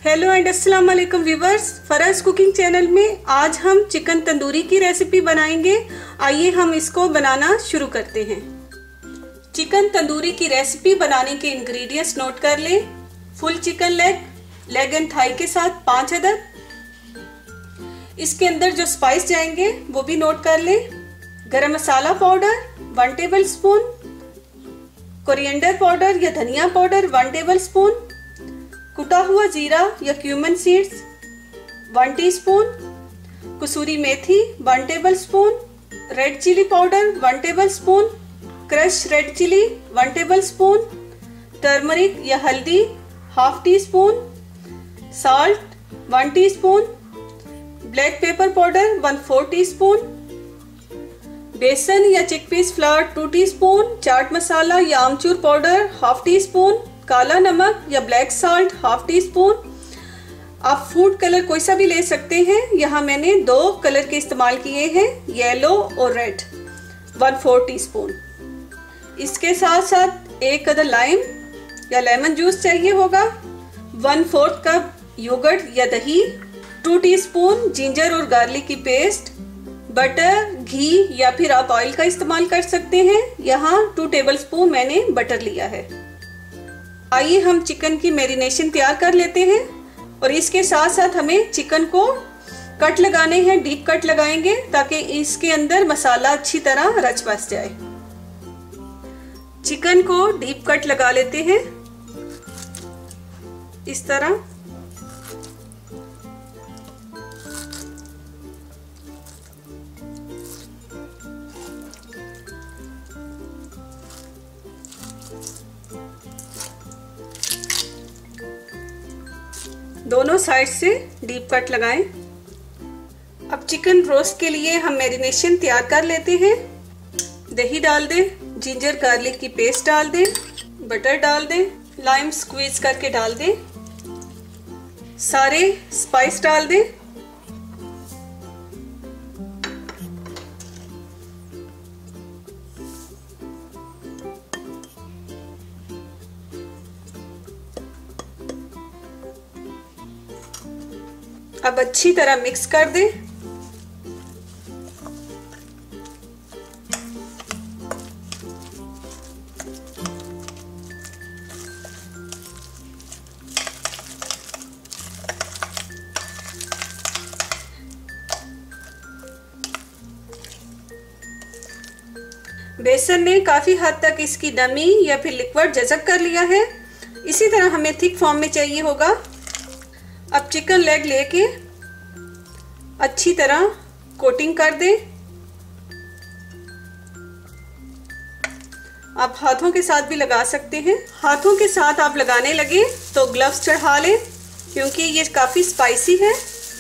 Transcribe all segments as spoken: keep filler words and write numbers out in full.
Hello and अस्सलाम वालेकुम viewers, Faraz cooking channel में आज हम चिकन तंदूरी की रेसिपी बनाएंगे। आइए हम इसको बनाना शुरू करते हैं। चिकन तंदूरी की रेसिपी बनाने के इंग्रेडिएंट्स नोट कर लें। Full chicken leg, leg and thigh के साथ पाँच अदद। इसके अंदर जो स्पाइस जाएंगे वो भी नोट कर लें। Garam masala powder one tablespoon, coriander powder या धनिया पाउडर वन टेबल स्पून, कुटा हुआ जीरा या cumin seeds one teaspoon, kasuri methi one tablespoon, red chilli powder one tablespoon, crushed red chilli one tablespoon, turmeric या हल्दी half teaspoon, salt one teaspoon, black pepper powder one four teaspoon, besan या chickpeas flour two teaspoon, chaat masala या amchur powder half teaspoon, काला नमक या black salt half teaspoon. आप food colour कोई सा भी ले सकते हैं। यहाँ मैंने दो कलर के इस्तेमाल किए हैं, येलो और red, one four teaspoon. इसके साथ साथ एक अदर लाइम या लेमन जूस चाहिए होगा, वन फोर्थ कप योगर्ट या दही, टू टीस्पून जिंजर और गार्लिक की पेस्ट, बटर, घी या फिर आप ऑयल का इस्तेमाल कर सकते हैं। यहाँ टू टेबल स्पून मैंने बटर लिया है। आइए हम चिकन की मैरिनेशन तैयार कर लेते हैं और इसके साथ साथ हमें चिकन को कट लगाने हैं, डीप कट लगाएंगे ताकि इसके अंदर मसाला अच्छी तरह रच बस जाए। चिकन को डीप कट लगा लेते हैं इस तरह। दोनों साइड से डीप कट लगाएं। अब चिकन रोस्ट के लिए हम मैरिनेशन तैयार कर लेते हैं। दही डाल दें, जिंजर गार्लिक की पेस्ट डाल दें, बटर डाल दें, लाइम स्क्वीज करके डाल दें, सारे स्पाइस डाल दें, अब अच्छी तरह मिक्स कर दें। बेसन ने काफी हद तक इसकी नमी या फिर लिक्विड जज़ब कर लिया है। इसी तरह हमें थिक फॉर्म में चाहिए होगा। अब चिकन लेग लेके अच्छी तरह कोटिंग कर दें। आप हाथों के साथ भी लगा सकते हैं। हाथों के साथ आप लगाने लगे तो ग्लव्स चढ़ा लें क्योंकि ये काफ़ी स्पाइसी है।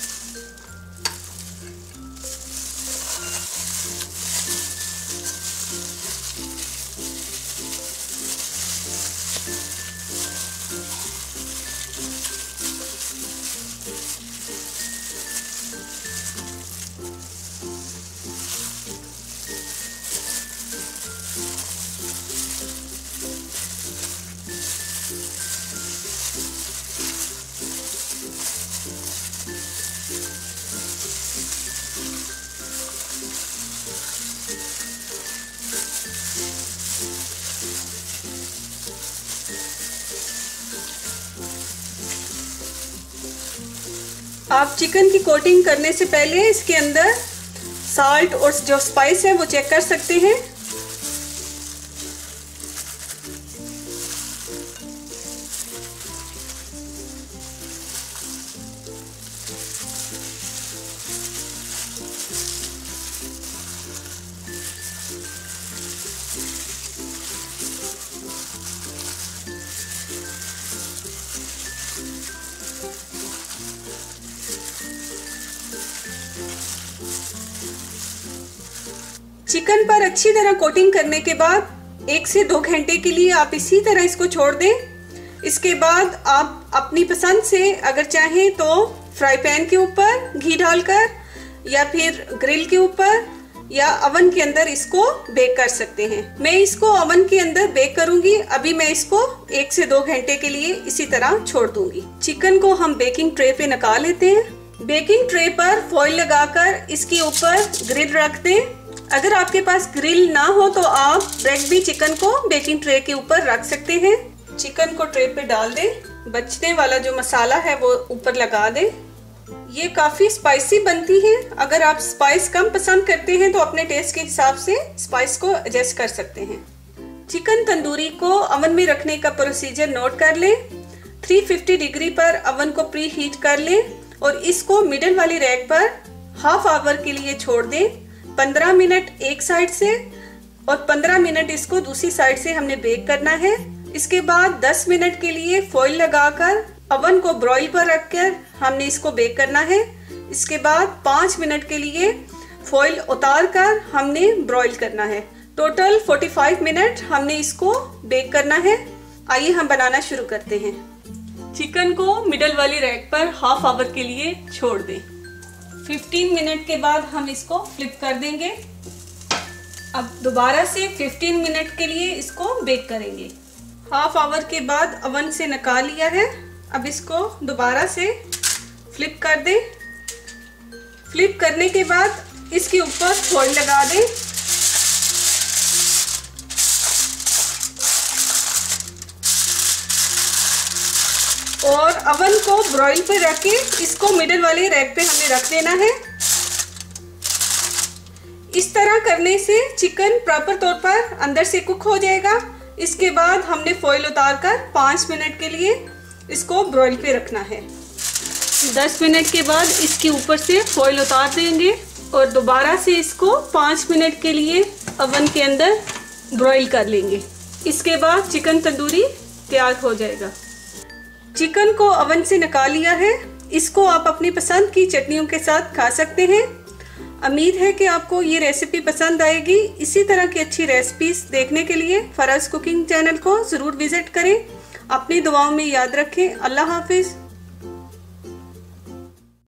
आप चिकन की कोटिंग करने से पहले इसके अंदर साल्ट और जो स्पाइस है वो चेक कर सकते हैं। चिकन पर अच्छी तरह कोटिंग करने के बाद एक से दो घंटे के लिए आप इसी तरह इसको छोड़ दें। इसके बाद आप अपनी पसंद से अगर चाहें तो फ्राई पैन के ऊपर घी डालकर या फिर ग्रिल के ऊपर या ओवन के अंदर इसको बेक कर सकते हैं। मैं इसको ओवन के अंदर बेक करूंगी। अभी मैं इसको एक से दो घंटे के लिए इसी तरह छोड़ दूंगी। चिकन को हम बेकिंग ट्रे पे निकाल लेते हैं। बेकिंग ट्रे पर फॉइल लगाकर इसके ऊपर ग्रिल रख दें। अगर आपके पास ग्रिल ना हो तो आप डायरेक्ट भी चिकन को बेकिंग ट्रे के ऊपर रख सकते हैं। चिकन को ट्रे पे डाल दें। बचने वाला जो मसाला है वो ऊपर लगा दें। ये काफ़ी स्पाइसी बनती है। अगर आप स्पाइस कम पसंद करते हैं तो अपने टेस्ट के हिसाब से स्पाइस को एडजस्ट कर सकते हैं। चिकन तंदूरी को ओवन में रखने का प्रोसीजर नोट कर लें। तीन सौ पचास डिग्री पर ओवन को प्री हीट कर लें और इसको मिडल वाली रैक पर हाफ आवर के लिए छोड़ दें। पंद्रह मिनट एक साइड से और पंद्रह मिनट इसको दूसरी साइड से हमने बेक करना है। इसके बाद दस मिनट के लिए फॉइल लगाकर ओवन को ब्रॉइल पर रखकर हमने इसको बेक करना है। इसके बाद पाँच मिनट के लिए फॉइल उतार कर हमने ब्रॉइल करना है। टोटल पैंतालीस मिनट हमने इसको बेक करना है। आइए हम बनाना शुरू करते हैं। चिकन को मिडल वाली रैक पर हाफ आवर के लिए छोड़ दें। पंद्रह मिनट के बाद हम इसको फ्लिप कर देंगे। अब दोबारा से पंद्रह मिनट के लिए इसको बेक करेंगे। हाफ आवर के बाद ओवन से निकाल लिया है। अब इसको दोबारा से फ्लिप कर दें। फ्लिप करने के बाद इसके ऊपर फॉइल लगा दें। और ओवन को ब्रॉइल पे रख के इसको मिडल वाले रैक पे हमने रख देना है। इस तरह करने से चिकन प्रॉपर तौर पर अंदर से कुक हो जाएगा। इसके बाद हमने फॉइल उतार कर पाँच मिनट के लिए इसको ब्रॉइल पे रखना है। दस मिनट के बाद इसके ऊपर से फॉइल उतार देंगे और दोबारा से इसको पाँच मिनट के लिए ओवन के अंदर ब्रॉइल कर लेंगे। इसके बाद चिकन तंदूरी तैयार हो जाएगा। चिकन को ओवन से निकाल लिया है। इसको आप अपनी पसंद की चटनियों के साथ खा सकते हैं। उम्मीद है कि आपको ये रेसिपी पसंद आएगी। इसी तरह की अच्छी रेसिपीज देखने के लिए फराज कुकिंग चैनल को ज़रूर विजिट करें। अपनी दुआओं में याद रखें। अल्लाह हाफिज़।